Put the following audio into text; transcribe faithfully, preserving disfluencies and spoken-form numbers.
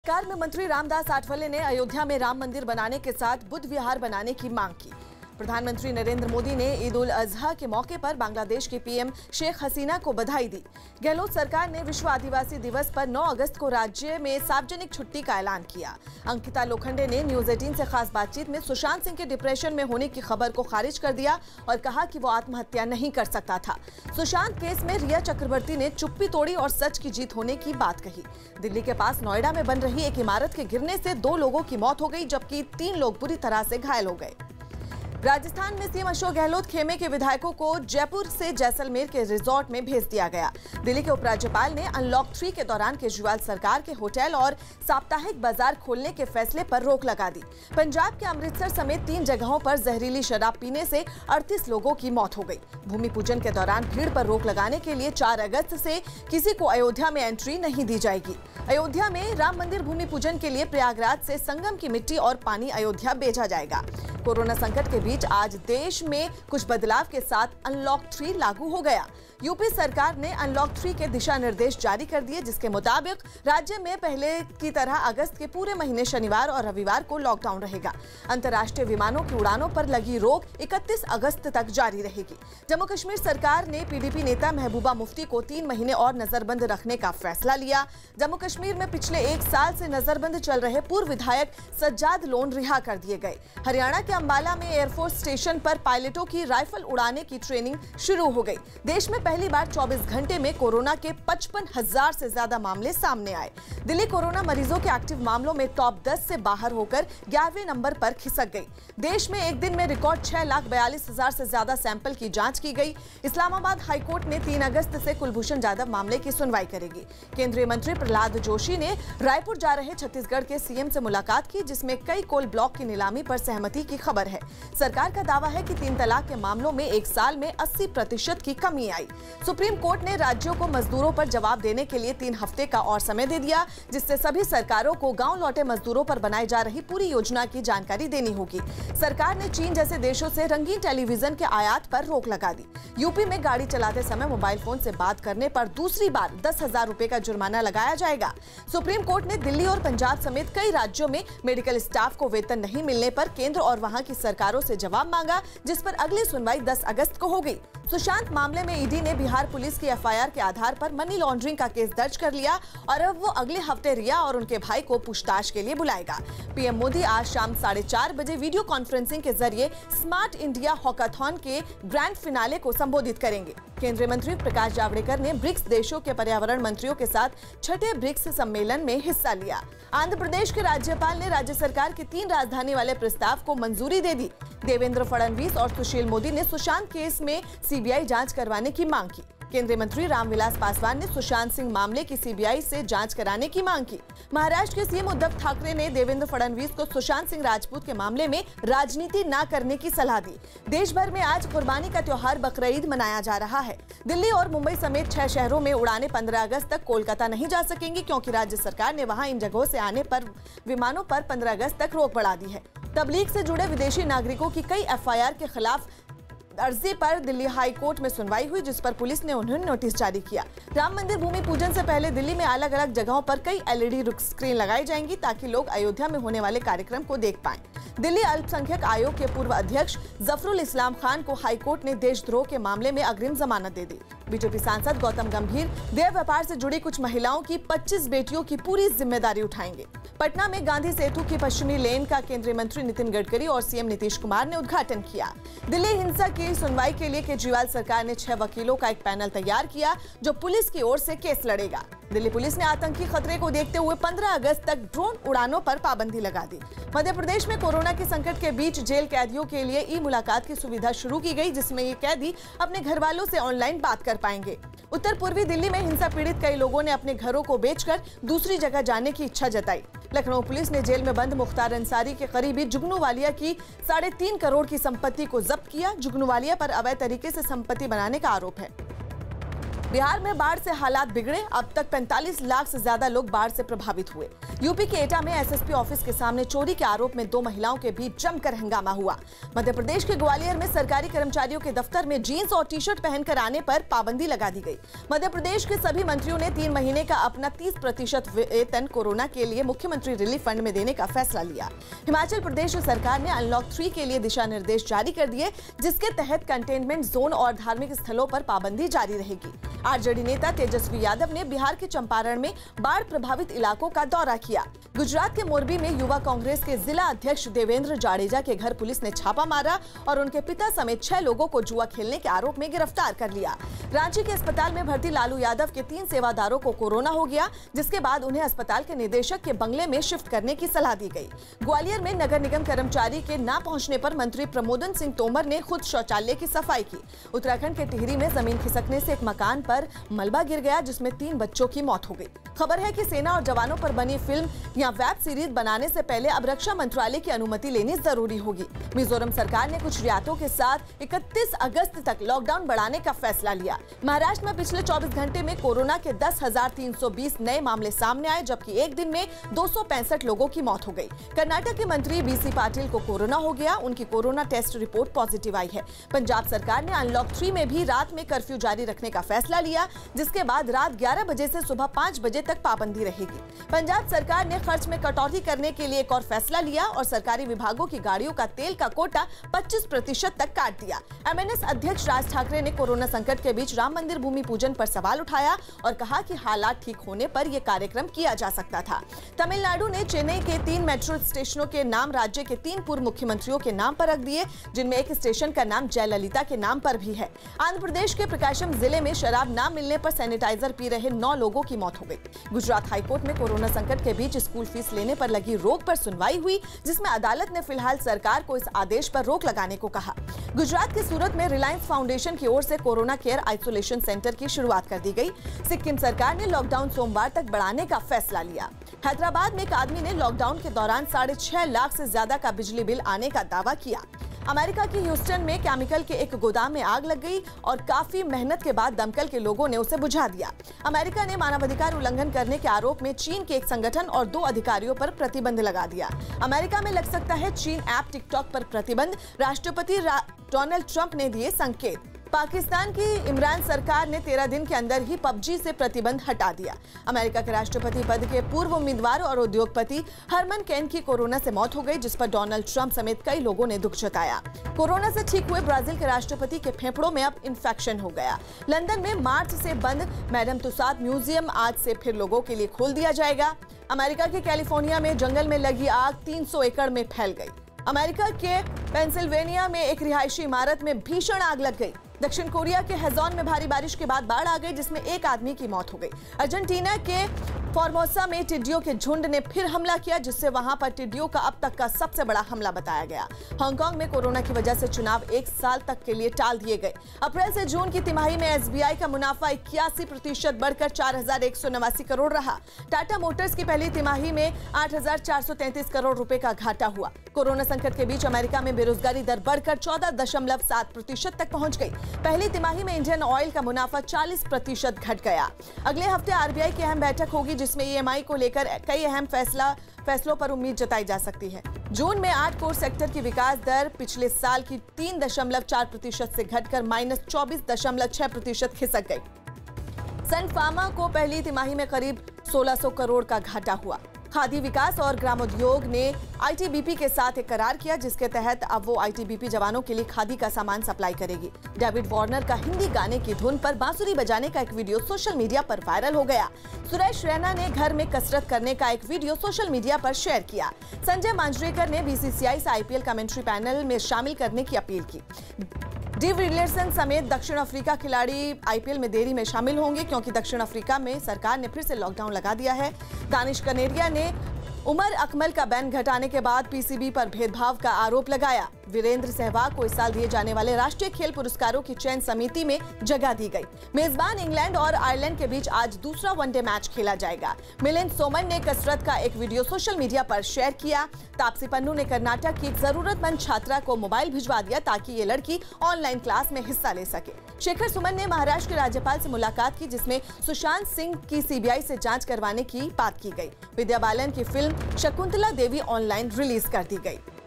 सरकार में मंत्री रामदास आठवले ने अयोध्या में राम मंदिर बनाने के साथ बुद्ध विहार बनाने की मांग की। प्रधानमंत्री नरेंद्र मोदी ने ईद उल अजहा के मौके पर बांग्लादेश की पीएम शेख हसीना को बधाई दी। गहलोत सरकार ने विश्व आदिवासी दिवस पर नौ अगस्त को राज्य में सार्वजनिक छुट्टी का ऐलान किया। अंकिता लोखंडे ने न्यूज अठारह से खास बातचीत में सुशांत सिंह के डिप्रेशन में होने की खबर को खारिज कर दिया और कहा कि वो आत्महत्या नहीं कर सकता था। सुशांत केस में रिया चक्रवर्ती ने चुप्पी तोड़ी और सच की जीत होने की बात कही। दिल्ली के पास नोएडा में बन रही एक इमारत के गिरने से दो लोगों की मौत हो गई, जबकि तीन लोग बुरी तरह से घायल हो गए। राजस्थान में सीएम अशोक गहलोत खेमे के विधायकों को जयपुर से जैसलमेर के रिजॉर्ट में भेज दिया गया। दिल्ली के उपराज्यपाल ने अनलॉक थ्री के दौरान केजरीवाल सरकार के होटल और साप्ताहिक बाजार खोलने के फैसले पर रोक लगा दी। पंजाब के अमृतसर समेत तीन जगहों पर जहरीली शराब पीने से अड़तीस लोगों की मौत हो गई। भूमि पूजन के दौरान भीड़ पर रोक लगाने के लिए चार अगस्त से किसी को अयोध्या में एंट्री नहीं दी जाएगी। अयोध्या में राम मंदिर भूमि पूजन के लिए प्रयागराज से संगम की मिट्टी और पानी अयोध्या भेजा जाएगा। कोरोना संकट के बीच आज देश में कुछ बदलाव के साथ अनलॉक थ्री लागू हो गया। यूपी सरकार ने अनलॉक थ्री के दिशा निर्देश जारी कर दिए, जिसके मुताबिक राज्य में पहले की तरह अगस्त के पूरे महीने शनिवार और रविवार को लॉकडाउन रहेगा। अंतर्राष्ट्रीय विमानों की उड़ानों पर लगी रोक इकतीस अगस्त तक जारी रहेगी। जम्मू कश्मीर सरकार ने पीडीपी नेता महबूबा मुफ्ती को तीन महीने और नजरबंद रखने का फैसला लिया। जम्मू कश्मीर में पिछले एक साल से नजरबंद चल रहे पूर्व विधायक सज्जाद लोन रिहा कर दिए गए। हरियाणा के अंबाला में एयरफोर्स स्टेशन पर पायलटों की राइफल उड़ाने की ट्रेनिंग शुरू हो गई। देश में पहली बार चौबीस घंटे में कोरोना के पचपन हजार से ज्यादा मामले सामने आए। दिल्ली कोरोना मरीजों के एक्टिव मामलों में टॉप दस से बाहर होकर ग्यारहवें नंबर पर खिसक गई। देश में एक दिन में रिकॉर्ड छह लाख बयालीस हजार से ज्यादा सैंपल की जांच की गई। इस्लामाबाद हाईकोर्ट ने तीन अगस्त से कुलभूषण जाधव मामले की सुनवाई करेगी। केंद्रीय मंत्री प्रहलाद जोशी ने रायपुर जा रहे छत्तीसगढ़ के सीएम से मुलाकात की, जिसमें कई कोल ब्लॉक की नीलामी पर सहमति की खबर है। सरकार का दावा है कि तीन तलाक के मामलों में एक साल में अस्सी प्रतिशत की कमी आई। सुप्रीम कोर्ट ने राज्यों को मजदूरों पर जवाब देने के लिए तीन हफ्ते का और समय दे दिया, जिससे सभी सरकारों को गांव लौटे मजदूरों पर बनाई जा रही पूरी योजना की जानकारी देनी होगी। सरकार ने चीन जैसे देशों से रंगीन टेलीविजन के आयात पर रोक लगा दी। यूपी में गाड़ी चलाते समय मोबाइल फोन से बात करने पर दूसरी बार दस हजार रुपए का जुर्माना लगाया जाएगा। सुप्रीम कोर्ट ने दिल्ली और पंजाब समेत कई राज्यों में मेडिकल स्टाफ को वेतन नहीं मिलने पर केंद्र और वहां की सरकारों से जवाब मांगा, जिस पर अगली सुनवाई दस अगस्त को होगी। सुशांत मामले में ईडी ने बिहार पुलिस की एफआईआर के आधार पर मनी लॉन्ड्रिंग का केस दर्ज कर लिया और अब वो अगले हफ्ते रिया और उनके भाई को पूछताछ के लिए बुलाएगा। पीएम मोदी आज शाम साढ़े चार बजे वीडियो कॉन्फ्रेंसिंग के जरिए स्मार्ट इंडिया हॉकाथॉन के ग्रैंड फिनाले को संबोधित करेंगे। केंद्रीय मंत्री प्रकाश जावड़ेकर ने ब्रिक्स देशों के पर्यावरण मंत्रियों के साथ छठे ब्रिक्स सम्मेलन में हिस्सा लिया। आंध्र प्रदेश के राज्यपाल ने राज्य सरकार के तीन राजधानी वाले प्रस्ताव को मंजूरी दे दी। देवेंद्र फडणवीस और सुशील मोदी ने सुशांत केस में सीबीआई जांच करवाने की मांग की। केंद्रीय मंत्री रामविलास पासवान ने सुशांत सिंह मामले की सीबीआई से जांच कराने की मांग की। महाराष्ट्र के सीएम उद्धव ठाकरे ने देवेंद्र फडणवीस को सुशांत सिंह राजपूत के मामले में राजनीति न करने की सलाह दी। देश भर में आज कुर्बानी का त्योहार बकरीद मनाया जा रहा है। दिल्ली और मुंबई समेत छह शहरों में उड़ानें पंद्रह अगस्त तक कोलकाता नहीं जा सकेंगी, क्योंकि राज्य सरकार ने वहां इन जगहों से आने पर विमानों पर पंद्रह अगस्त तक रोक बढ़ा दी है। तबलीग से जुड़े विदेशी नागरिकों की कई एफआईआर के खिलाफ अर्जी पर दिल्ली हाई कोर्ट में सुनवाई हुई, जिस पर पुलिस ने उन्हें नोटिस जारी किया। राम मंदिर भूमि पूजन से पहले दिल्ली में अलग अलग जगहों पर कई एलईडी स्क्रीन लगाई जाएंगी, ताकि लोग अयोध्या में होने वाले कार्यक्रम को देख पाएं। दिल्ली अल्पसंख्यक आयोग के पूर्व अध्यक्ष जफरुल इस्लाम खान को हाईकोर्ट ने देशद्रोह के मामले में अग्रिम जमानत दे दी। बीजेपी सांसद गौतम गंभीर देह व्यापार से जुड़ी कुछ महिलाओं की पच्चीस बेटियों की पूरी जिम्मेदारी उठाएंगे। पटना में गांधी सेतु की पश्चिमी लेन का केंद्रीय मंत्री नितिन गडकरी और सीएम नीतीश कुमार ने उद्घाटन किया। दिल्ली हिंसा की सुनवाई के लिए केजरीवाल सरकार ने छह वकीलों का एक पैनल तैयार किया, जो पुलिस की ओर से केस लड़ेगा। दिल्ली पुलिस ने आतंकी खतरे को देखते हुए पंद्रह अगस्त तक ड्रोन उड़ानों पर पाबंदी लगा दी। मध्य प्रदेश में कोरोना के संकट के बीच जेल कैदियों के लिए ई मुलाकात की सुविधा शुरू की गई, जिसमें ये कैदी अपने घर वालों से ऑनलाइन बात कर पाएंगे। उत्तर पूर्वी दिल्ली में हिंसा पीड़ित कई लोगों ने अपने घरों को बेचकर दूसरी जगह जाने की इच्छा जताई। लखनऊ पुलिस ने जेल में बंद मुख्तार अंसारी के करीबी जुगनू वालिया की साढ़े तीन करोड़ की संपत्ति को जब्त किया। जुगनू वालिया पर अवैध तरीके से संपत्ति बनाने का आरोप है। बिहार में बाढ़ से हालात बिगड़े, अब तक पैंतालीस लाख से ज्यादा लोग बाढ़ से प्रभावित हुए। यूपी के एटा में एसएसपी ऑफिस के सामने चोरी के आरोप में दो महिलाओं के बीच जमकर हंगामा हुआ। मध्य प्रदेश के ग्वालियर में सरकारी कर्मचारियों के दफ्तर में जींस और टी शर्ट पहनकर आने पर पाबंदी लगा दी गई। मध्य प्रदेश के सभी मंत्रियों ने तीन महीने का अपना तीस प्रतिशत वेतन कोरोना के लिए मुख्यमंत्री रिलीफ फंड में देने का फैसला लिया। हिमाचल प्रदेश सरकार ने अनलॉक थ्री के लिए दिशा निर्देश जारी कर दिए, जिसके तहत कंटेनमेंट जोन और धार्मिक स्थलों पर पाबंदी जारी रहेगी। आरजेडी नेता तेजस्वी यादव ने बिहार के चंपारण में बाढ़ प्रभावित इलाकों का दौरा किया। गुजरात के मोरबी में युवा कांग्रेस के जिला अध्यक्ष देवेंद्र जाडेजा के घर पुलिस ने छापा मारा और उनके पिता समेत छह लोगों को जुआ खेलने के आरोप में गिरफ्तार कर लिया। रांची के अस्पताल में भर्ती लालू यादव के तीन सेवादारों को कोरोना हो गया, जिसके बाद उन्हें अस्पताल के निदेशक के बंगले में शिफ्ट करने की सलाह दी गई। ग्वालियर में नगर निगम कर्मचारी के न पहुंचने पर मंत्री प्रमोदन सिंह तोमर ने खुद शौचालय की सफाई की। उत्तराखंड के टिहरी में जमीन खिसकने से एक मकान पर मलबा गिर गया, जिसमें तीन बच्चों की मौत हो गई। खबर है कि सेना और जवानों पर बनी फिल्म या वेब सीरीज बनाने से पहले अब रक्षा मंत्रालय की अनुमति लेनी जरूरी होगी। मिजोरम सरकार ने कुछ रियायतों के साथ इकतीस अगस्त तक लॉकडाउन बढ़ाने का फैसला लिया। महाराष्ट्र में पिछले चौबीस घंटे में कोरोना के दस हजार तीन सौ बीस नए मामले सामने आए, जबकि एक दिन में दो सौ पैंसठ लोगों की मौत हो गई। कर्नाटक के मंत्री बीसी पाटिल को कोरोना हो गया, उनकी कोरोना टेस्ट रिपोर्ट पॉजिटिव आई है। पंजाब सरकार ने अनलॉक थ्री में भी रात में कर्फ्यू जारी रखने का फैसला लिया, जिसके बाद रात ग्यारह बजे से सुबह पाँच बजे तक पाबंदी रहेगी। पंजाब सरकार ने खर्च में कटौती करने के लिए एक और फैसला लिया और सरकारी विभागों की गाड़ियों का तेल का कोटा पच्चीस प्रतिशत तक काट दिया। एमएनएस अध्यक्ष राज ठाकरे ने कोरोना संकट के बीच राम मंदिर भूमि पूजन पर सवाल उठाया और कहा कि हालात ठीक होने पर यह कार्यक्रम किया जा सकता था। तमिलनाडु ने चेन्नई के तीन मेट्रो स्टेशनों के नाम राज्य के तीन पूर्व मुख्यमंत्रियों के नाम पर रख दिए, जिनमें एक स्टेशन का नाम जयललिता के नाम पर भी है। आंध्र प्रदेश के प्रकाशम जिले में शराब न मिलने पर सैनिटाइजर पी रहे नौ लोगों की मौत हो गई। गुजरात हाईकोर्ट में कोरोना संकट के बीच स्कूल फीस लेने पर लगी रोक पर सुनवाई हुई, जिसमें अदालत ने फिलहाल सरकार को इस आदेश पर रोक लगाने को कहा। गुजरात के सूरत में रिलायंस फाउंडेशन की ओर से कोरोना केयर आइसोलेशन सेंटर की शुरुआत कर दी गई। सिक्किम सरकार ने लॉकडाउन सोमवार तक बढ़ाने का फैसला लिया। हैदराबाद में एक आदमी ने लॉकडाउन के दौरान साढ़े छह लाख से ज्यादा का बिजली बिल आने का दावा किया। अमेरिका के ह्यूस्टन में केमिकल के एक गोदाम में आग लग गई और काफी मेहनत के बाद दमकल के लोगों ने उसे बुझा दिया। अमेरिका ने मानवाधिकार उल्लंघन करने के आरोप में चीन के एक संगठन और दो अधिकारियों पर प्रतिबंध लगा दिया। अमेरिका में लग सकता है चीन ऐप टिकटॉक पर प्रतिबंध, राष्ट्रपति रा... डोनाल्ड ट्रंप ने दिए संकेत। पाकिस्तान की इमरान सरकार ने तेरह दिन के अंदर ही पबजी से प्रतिबंध हटा दिया। अमेरिका के राष्ट्रपति पद के पूर्व उम्मीदवार और उद्योगपति हरमन कैन की कोरोना से मौत हो गई, जिस पर डोनाल्ड ट्रंप समेत कई लोगों ने दुख जताया। कोरोना से ठीक हुए ब्राजील के राष्ट्रपति के फेफड़ों में अब इन्फेक्शन हो गया। लंदन में मार्च से बंद मैडम तुसाद म्यूजियम आज से फिर लोगों के लिए खोल दिया जाएगा। अमेरिका के कैलिफोर्निया में जंगल में लगी आग तीन सौ एकड़ में फैल गई। अमेरिका के पेंसिल्वेनिया में एक रिहायशी इमारत में भीषण आग लग गई। दक्षिण कोरिया के हेजॉन में भारी बारिश के बाद बाढ़ आ गई, जिसमें एक आदमी की मौत हो गई। अर्जेंटीना के फॉर्मोसा में टिड्डियों के झुंड ने फिर हमला किया, जिससे वहां पर टिड्डियों का अब तक का सबसे बड़ा हमला बताया गया। हांगकांग में कोरोना की वजह से चुनाव एक साल तक के लिए टाल दिए गए। अप्रैल से जून की तिमाही में एसबीआई का मुनाफा इक्यासी प्रतिशत बढ़कर चार हजार एक सौ नवासी करोड़ रहा। टाटा मोटर्स की पहली तिमाही में आठ हजार चार सौ तैंतीस करोड़ रुपए का घाटा हुआ। कोरोना संकट के बीच अमेरिका में बेरोजगारी दर बढ़कर चौदह दशमलव सात प्रतिशत तक पहुंच गई। पहली तिमाही में इंडियन ऑयल का मुनाफा चालीस प्रतिशत घट गया। अगले हफ्ते आरबीआई की अहम बैठक होगी, जिसमें ईएमआई को लेकर कई अहम फैसला फैसलों पर उम्मीद जताई जा सकती है। जून में आठ कोर सेक्टर की विकास दर पिछले साल की तीन दशमलव चार प्रतिशत से घटकर माइनस चौबीस दशमलव छह प्रतिशत खिसक गई। सन फार्मा को पहली तिमाही में करीब सोलह सौ करोड़ का घाटा हुआ। खादी विकास और ग्रामोद्योग ने आईटीबीपी के साथ एक करार किया, जिसके तहत अब वो आईटीबीपी जवानों के लिए खादी का सामान सप्लाई करेगी। डेविड वार्नर का हिंदी गाने की धुन पर बांसुरी बजाने का एक वीडियो सोशल मीडिया पर वायरल हो गया। सुरेश रैना ने घर में कसरत करने का एक वीडियो सोशल मीडिया पर शेयर किया। संजय मांजरेकर ने बीसीसीआई से आईपीएल कमेंट्री पैनल में शामिल करने की अपील की। डी विलियर्सन समेत दक्षिण अफ्रीका खिलाड़ी आईपीएल में देरी में शामिल होंगे, क्योंकि दक्षिण अफ्रीका में सरकार ने फिर से लॉकडाउन लगा दिया है। दानिश कनेरिया ने उमर अकमल का बैन घटाने के बाद पीसीबी पर भेदभाव का आरोप लगाया। वीरेंद्र सहवाग को इस साल दिए जाने वाले राष्ट्रीय खेल पुरस्कारों की चयन समिति में जगह दी गई। मेजबान इंग्लैंड और आयरलैंड के बीच आज दूसरा वनडे मैच खेला जाएगा। मिलिंद सोमन ने कसरत का एक वीडियो सोशल मीडिया पर शेयर किया। तापसी पन्नू ने कर्नाटक की एक जरूरतमंद छात्रा को मोबाइल भिजवा दिया ताकि ये लड़की ऑनलाइन क्लास में हिस्सा ले सके। शेखर सुमन ने महाराष्ट्र के राज्यपाल से मुलाकात की, जिसमें सुशांत सिंह की सीबीआई से जांच करवाने की बात की गई। विद्या बालन की film Shakuntala Devi online release कर दी गई।